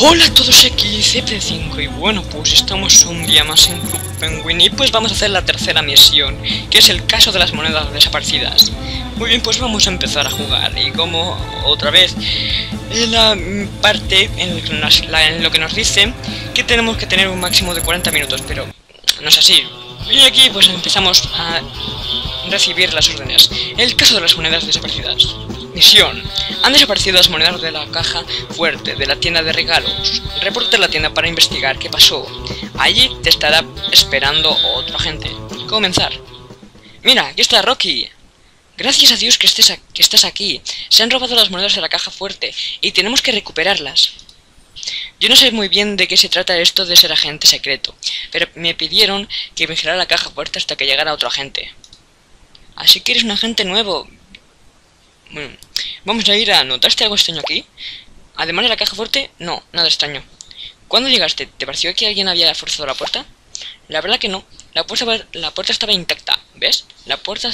Hola a todos, aquí CP5 y bueno, pues estamos un día más en Club Penguin y pues vamos a hacer la tercera misión, que es el caso de las monedas desaparecidas. Muy bien, pues vamos a empezar a jugar y como otra vez en la parte en lo que nos dice que tenemos que tener un máximo de 40 minutos, pero no es así. Y aquí pues empezamos a recibir las órdenes. El caso de las monedas desaparecidas. Misión. Han desaparecido las monedas de la caja fuerte de la tienda de regalos. Reporte a la tienda para investigar qué pasó. Allí te estará esperando otro agente. Comenzar. Mira, aquí está Rocky. Gracias a Dios que estás aquí. Se han robado las monedas de la caja fuerte y tenemos que recuperarlas. Yo no sé muy bien de qué se trata esto de ser agente secreto, pero me pidieron que vigilara la caja fuerte hasta que llegara otro agente. Así que eres un agente nuevo. Bueno, vamos a ir a... ¿Notaste algo extraño aquí? Además de la caja fuerte, no, nada extraño. ¿Cuándo llegaste? ¿Te pareció que alguien había forzado la puerta? La verdad que no. La puerta estaba intacta, ¿ves? La puerta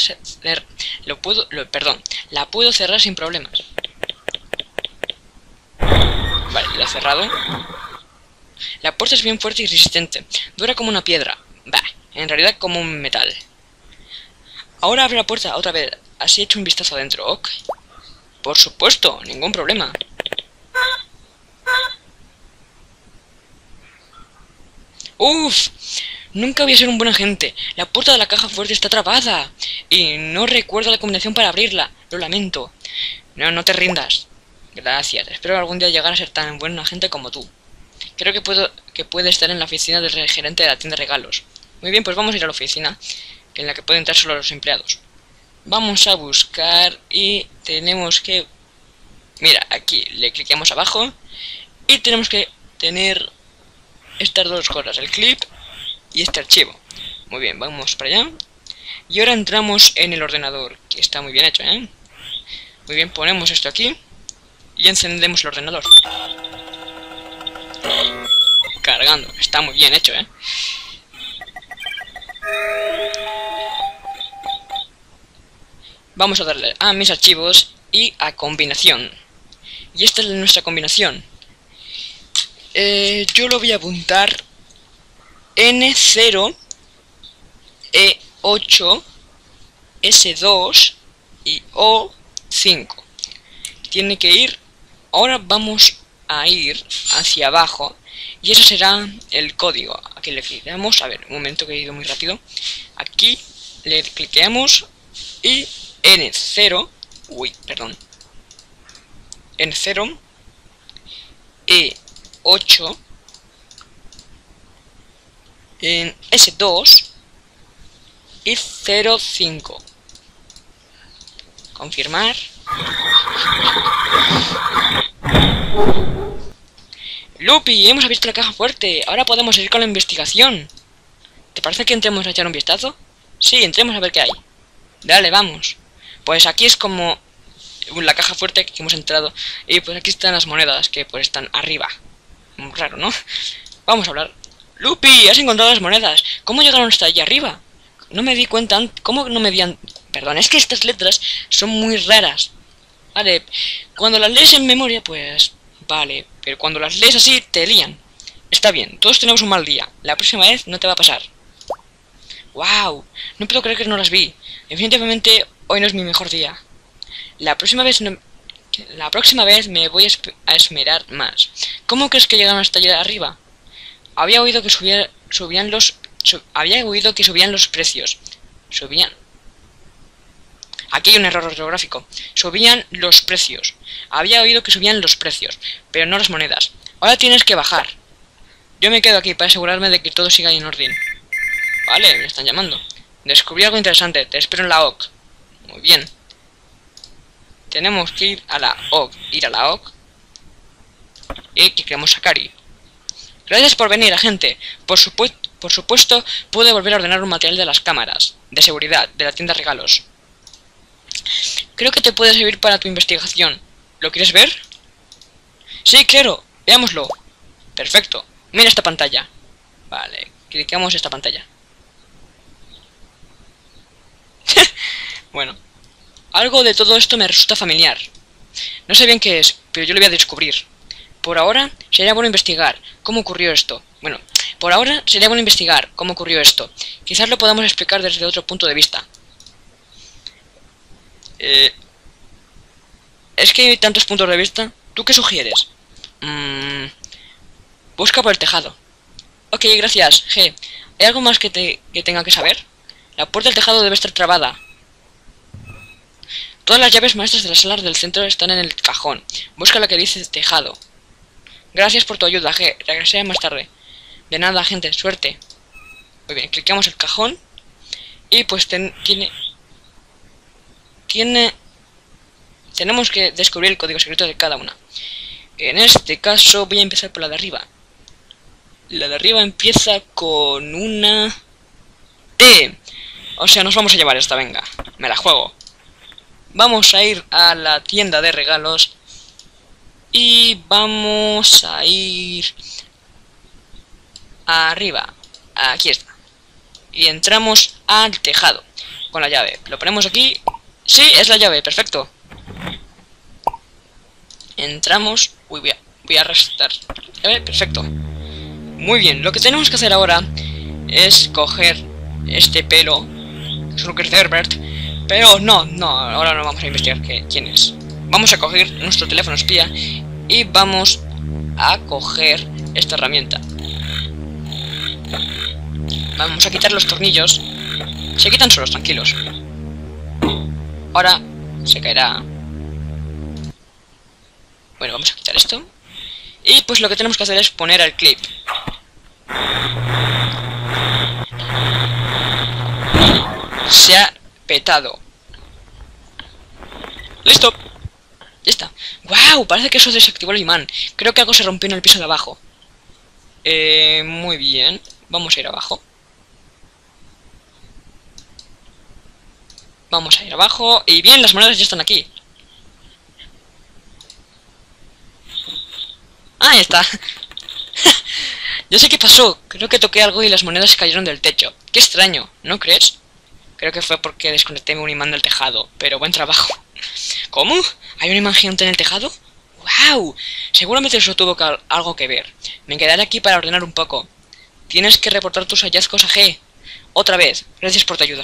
la puedo cerrar sin problemas. Vale, la he cerrado. La puerta es bien fuerte y resistente. Dura como una piedra. Bah, en realidad como un metal. Ahora abre la puerta otra vez. Así he hecho un vistazo adentro, ¿ok? Por supuesto, ningún problema. ¡Uf! Nunca voy a ser un buen agente. La puerta de la caja fuerte está trabada. Y no recuerdo la combinación para abrirla. Lo lamento. No te rindas. Gracias. Espero algún día llegar a ser tan buen agente como tú. Creo que puede estar en la oficina del gerente de la tienda de regalos. Muy bien, pues vamos a ir a la oficina, en la que pueden entrar solo los empleados. Vamos a buscar y tenemos que... Mira, aquí le cliqueamos abajo y tenemos que tener estas dos cosas, el clip y este archivo. Muy bien, vamos para allá. Y ahora entramos en el ordenador, que está muy bien hecho, ¿eh? Muy bien, ponemos esto aquí y encendemos el ordenador. Cargando, está muy bien hecho, ¿eh? Vamos a darle a mis archivos y a combinación. Y esta es nuestra combinación. Yo lo voy a apuntar N0, E8, S2 y O5. Tiene que ir... Ahora vamos a ir hacia abajo y ese será el código. Aquí le cliqueamos, a ver, un momento que he ido muy rápido. Aquí le cliqueamos y N0, N0, E8, en S2 y 05. Confirmar. Lupi, hemos abierto la caja fuerte. Ahora podemos ir con la investigación. ¿Te parece que entremos a echar un vistazo? Sí, entremos a ver qué hay. Dale, vamos. Pues aquí es como la caja fuerte que hemos entrado. Y pues aquí están las monedas que pues están arriba. Muy raro, ¿no? Vamos a hablar. Lupi, has encontrado las monedas. ¿Cómo llegaron hasta allí arriba? No me di cuenta. ¿Cómo no me di? Perdón, es que estas letras son muy raras. Vale, cuando las lees en memoria, pues... Vale, pero cuando las lees así, te lían. Está bien, todos tenemos un mal día. La próxima vez no te va a pasar. ¡Wow! No puedo creer que no las vi. Definitivamente hoy no es mi mejor día. La próxima vez me voy a esmerar más. ¿Cómo crees que llegaron hasta allá arriba? Había oído que subían los precios. Subían. Aquí hay un error ortográfico. Subían los precios. Había oído que subían los precios, pero no las monedas. Ahora tienes que bajar. Yo me quedo aquí para asegurarme de que todo siga en orden. Vale, me están llamando. Descubrí algo interesante. Te espero en la OC. Muy bien. Tenemos que ir a la OC. Y que queremos a Kari. Gracias por venir, agente. Por supuesto, pude volver a ordenar un material de las cámaras de seguridad de la tienda de regalos. Creo que te puede servir para tu investigación. ¿Lo quieres ver? Sí, claro. Veámoslo. Perfecto. Mira esta pantalla. Vale, clicamos esta pantalla. Bueno, algo de todo esto me resulta familiar. No sé bien qué es, pero yo lo voy a descubrir. Por ahora sería bueno investigar cómo ocurrió esto. Bueno, por ahora sería bueno investigar cómo ocurrió esto. Quizás lo podamos explicar desde otro punto de vista. Es que hay tantos puntos de vista. ¿Tú qué sugieres? Busca por el tejado. Ok, gracias, G. ¿Hay algo más que tenga que saber? La puerta del tejado debe estar trabada. Todas las llaves maestras de las salas del centro están en el cajón. Busca la que dice tejado. Gracias por tu ayuda, G. Regresaré más tarde. De nada, gente. Suerte. Muy bien, clicamos el cajón. Y pues tenemos que descubrir el código secreto de cada una. En este caso voy a empezar por la de arriba. La de arriba empieza con una T. O sea, nos vamos a llevar esta, venga. Me la juego. Vamos a ir a la tienda de regalos. Y vamos a ir arriba. Aquí está. Y entramos al tejado con la llave. Lo ponemos aquí. Sí, es la llave, perfecto. Entramos. Uy, voy a arrastrar. Perfecto. Muy bien, lo que tenemos que hacer ahora es coger este pelo. Es un Herbert. Pero no, ahora no vamos a investigar quién es. Vamos a coger nuestro teléfono espía y vamos a coger esta herramienta. Vamos a quitar los tornillos. Se quitan solos, tranquilos. Ahora se caerá. Bueno, vamos a quitar esto. Y pues lo que tenemos que hacer es poner el clip. Se ha petado. ¡Listo! Ya está. ¡Wow! Parece que eso desactivó el imán. Creo que algo se rompió en el piso de abajo. Muy bien. Vamos a ir abajo. Vamos a ir abajo. Y bien, las monedas ya están aquí. ¡Ah, ahí está! Yo sé qué pasó. Creo que toqué algo y las monedas cayeron del techo. Qué extraño, ¿no crees? Creo que fue porque desconecté un imán del tejado. Pero buen trabajo. ¿Cómo? ¿Hay un imán gigante en el tejado? ¡Wow! Seguramente eso tuvo algo que ver. Me quedaré aquí para ordenar un poco. Tienes que reportar tus hallazgos a G. Otra vez. Gracias por tu ayuda.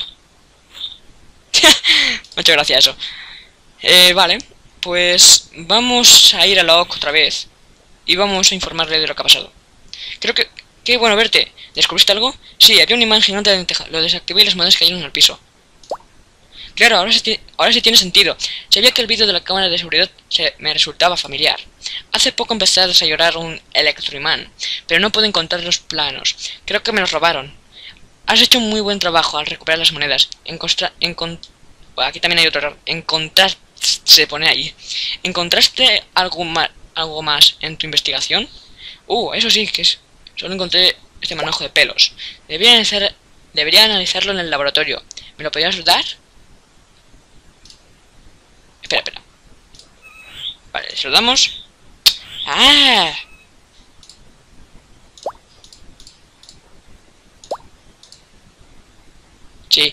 Muchas gracias eso. Vale. Pues vamos a ir a la OC otra vez. Y vamos a informarle de lo que ha pasado. Creo que... ¡Qué bueno verte! ¿Descubriste algo? Sí, había un imán gigante en el tejado. Lo desactivé y las monedas cayeron al piso. Claro, ahora sí tiene sentido. Sabía que el vídeo de la cámara de seguridad me resultaba familiar. Hace poco empecé a desarrollar un electroimán, pero no puedo encontrar los planos. Creo que me los robaron. Has hecho un muy buen trabajo al recuperar las monedas. Aquí también hay otro error. Se pone ahí. ¿Encontraste algo más en tu investigación? Eso sí, solo encontré este manojo de pelos. Debería analizarlo en el laboratorio. ¿Me lo podrías dar? Espera. Vale, se lo damos. ¡Ah! Sí.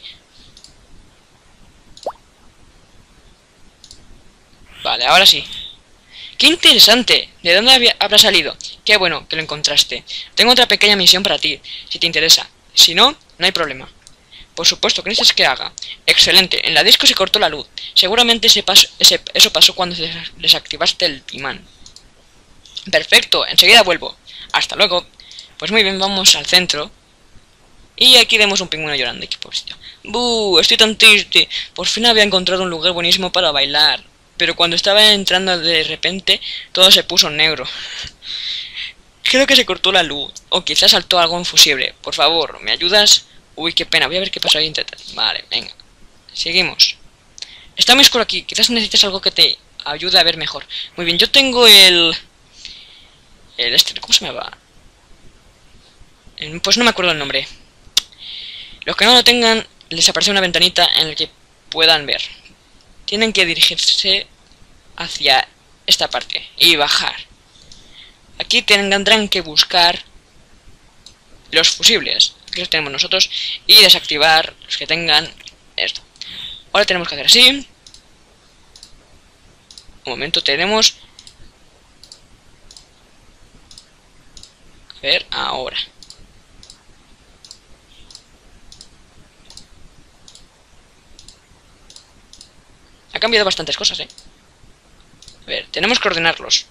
Vale, ahora sí. ¡Qué interesante! ¿De dónde habrá salido? Qué bueno que lo encontraste. Tengo otra pequeña misión para ti, si te interesa. Si no, no hay problema. Por supuesto, ¿qué necesitas que haga? Excelente, en la disco se cortó la luz. Seguramente eso pasó cuando desactivaste el imán. Perfecto, enseguida vuelvo. Hasta luego. Pues muy bien, vamos al centro. Y aquí vemos un pingüino llorando. Qué pobrecito. ¡Buh! Estoy tan triste. Por fin había encontrado un lugar buenísimo para bailar. Pero cuando estaba entrando de repente, todo se puso negro. Creo que se cortó la luz. O quizás saltó algo infusible. Por favor, ¿me ayudas? Uy, qué pena, voy a ver qué pasa ahí. Vale, venga. Seguimos. Está muy oscuro aquí, quizás necesites algo que te ayude a ver mejor. Muy bien, yo tengo ¿cómo se me va? Pues no me acuerdo el nombre. Los que no lo tengan, les aparece una ventanita en la que puedan ver. Tienen que dirigirse hacia esta parte y bajar. Aquí tendrán que buscar los fusibles que los tenemos nosotros y desactivar los que tengan esto. Ahora tenemos que hacer así. Un momento, tenemos ver ahora. Ha cambiado bastantes cosas, A ver, tenemos que ordenarlos.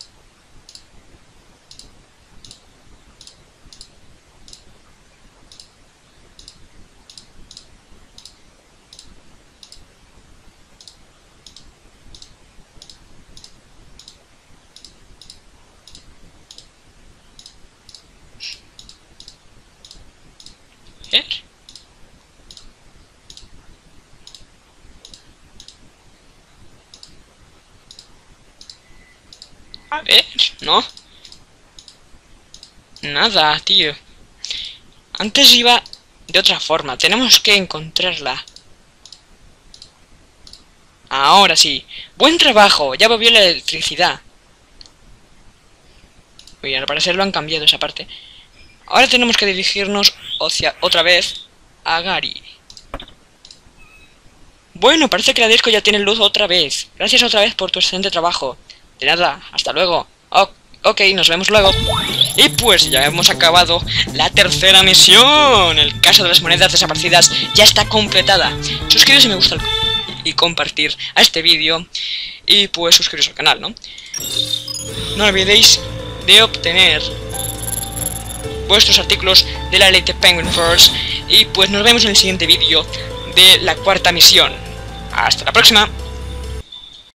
A ver. A ver, no. Nada, tío. Antes iba de otra forma. Tenemos que encontrarla. Ahora sí. Buen trabajo. Ya volvió la electricidad. Uy, al parecer lo han cambiado esa parte. Ahora tenemos que dirigirnos otra vez a Gary. Bueno, parece que la disco ya tiene luz otra vez. Gracias otra vez por tu excelente trabajo. De nada, hasta luego. Ok, nos vemos luego. Y pues ya hemos acabado la tercera misión. El caso de las monedas desaparecidas ya está completada. Suscribiros si me gusta y compartir a este vídeo. Y pues suscribiros al canal, ¿no? No olvidéis de obtener vuestros artículos de la Elite Penguin Force. Y pues nos vemos en el siguiente vídeo de la cuarta misión. Hasta la próxima.